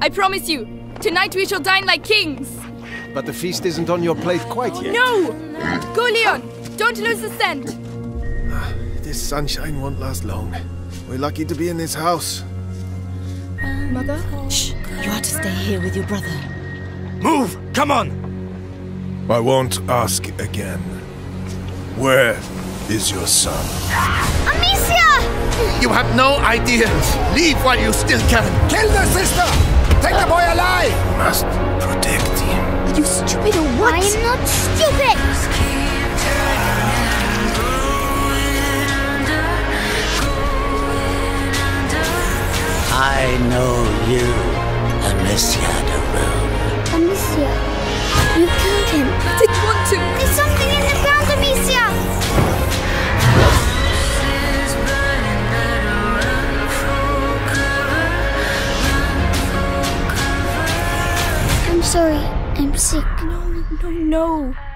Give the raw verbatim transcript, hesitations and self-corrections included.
I promise you, tonight we shall dine like kings. But the feast isn't on your plate quite yet. No! Go, Leon! Don't lose the scent! This sunshine won't last long. We're lucky to be in this house. Mother? Shh! You are to stay here with your brother. Move! Come on! I won't ask again. Where is your son? Amicia! You have no idea. Leave while you still can. Kill the sister! Take the boy alive! You must protect him. Are you stupid or what? I am not stupid! I know you, Amicia de Rune. Amicia, you killed him. I didn't want to. There's something in the ground, Amicia! I'm sorry, I'm sick. No, no, no.